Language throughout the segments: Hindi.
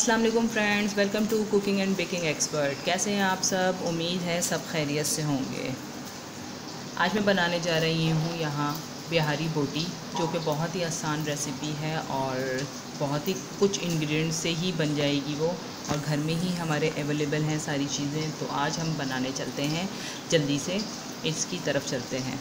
अस्सलाम वालेकुम friends, welcome to cooking and baking expert. कैसे हैं आप सब? उम्मीद है सब खैरियत से होंगे। आज मैं बनाने जा रही हूँ यहाँ बिहारी बोटी, जो कि बहुत ही आसान रेसिपी है और बहुत ही कुछ इंग्रेडिएंट्स से ही बन जाएगी वो, और घर में ही हमारे अवेलेबल हैं सारी चीज़ें। तो आज हम बनाने चलते हैं, जल्दी से इसकी तरफ चलते हैं।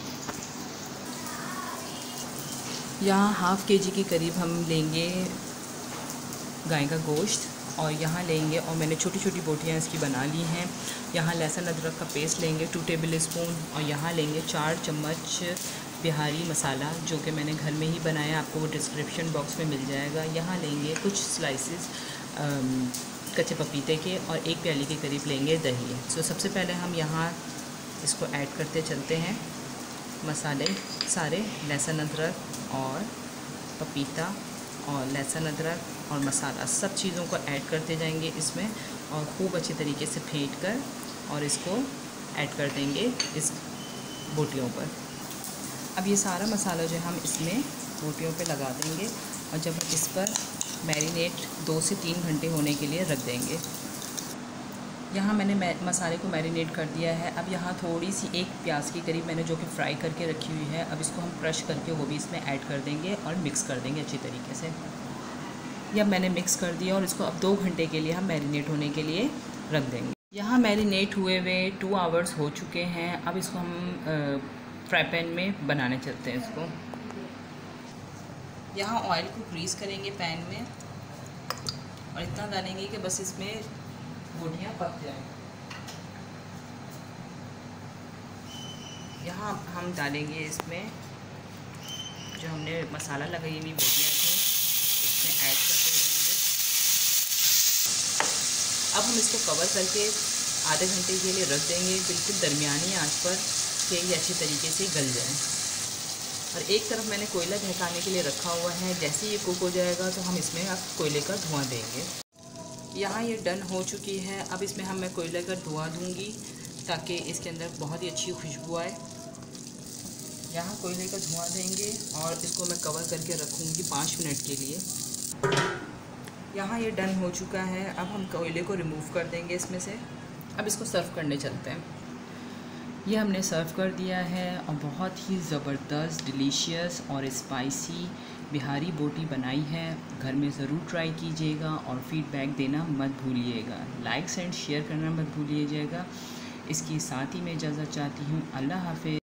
यहाँ हाफ़ के जी के करीब हम लेंगे गाय का गोश्त, और यहाँ लेंगे, और मैंने छोटी छोटी बोटियाँ इसकी बना ली हैं। यहाँ लहसुन अदरक का पेस्ट लेंगे 2 टेबल स्पून, और यहाँ लेंगे 4 चम्मच बिहारी मसाला, जो कि मैंने घर में ही बनाया, आपको वो डिस्क्रिप्शन बॉक्स में मिल जाएगा। यहाँ लेंगे कुछ स्लाइसेस कच्चे पपीते के, और 1 प्याली के करीब लेंगे दही। सो सबसे पहले हम यहाँ इसको ऐड करते चलते हैं। मसाले सारे, लहसुन अदरक और पपीता और लहसुन अदरक और मसाला, सब चीज़ों को ऐड करते जाएंगे इसमें, और खूब अच्छे तरीके से फेंट कर और इसको ऐड कर देंगे इस बोटियों पर। अब ये सारा मसाला जो हम इसमें बोटियों पे लगा देंगे, और जब इस पर मैरिनेट 2 से 3 घंटे होने के लिए रख देंगे। यहाँ मैंने मसाले को मैरिनेट कर दिया है। अब यहाँ थोड़ी सी 1 प्याज के करीब मैंने जो कि फ्राई करके रखी हुई है, अब इसको हम क्रश करके वो भी इसमें ऐड कर देंगे और मिक्स कर देंगे अच्छी तरीके से। ये अब मैंने मिक्स कर दिया, और इसको अब 2 घंटे के लिए हम मैरिनेट होने के लिए रख देंगे। यहाँ मैरिनेट हुए हुए 2 आवर्स हो चुके हैं। अब इसको हम फ्राई पैन में बनाने चलते हैं इसको। यहाँ ऑयल को ग्रीस करेंगे पैन में, और इतना डालेंगे कि बस इसमें बोटियाँ पक जाएं। यहाँ हम डालेंगे इसमें जो हमने मसाला लगाई हुई बोटियाँ थी, इसमें ऐड करते जाएंगे। अब हम इसको कवर करके आधे घंटे के लिए रख देंगे, बिल्कुल दरमियानी आंच पर, कि ये अच्छी तरीके से गल जाए। और एक तरफ मैंने कोयला दहकाने के लिए रखा हुआ है। जैसे ये कुक हो जाएगा तो हम इसमें अब कोयले का धुआं देंगे। यहाँ ये डन हो चुकी है। अब इसमें मैं कोयले का धुआं दूंगी, ताकि इसके अंदर बहुत ही अच्छी खुशबू आए। यहाँ कोयले का धुआं देंगे, और इसको मैं कवर करके रखूँगी 5 मिनट के लिए। यहाँ ये डन हो चुका है। अब हम कोयले को रिमूव कर देंगे इसमें से। अब इसको सर्व करने चलते हैं। ये हमने सर्व कर दिया है, और बहुत ही ज़बरदस्त, डिलीशियस और स्पाइसी बिहारी बोटी बनाई है। घर में ज़रूर ट्राई कीजिएगा, और फीडबैक देना मत भूलिएगा। लाइक्स एंड शेयर करना मत भूलिएगा। इसके साथ ही मैं इजाज़त चाहती हूँ। अल्लाह हाफ़िज़।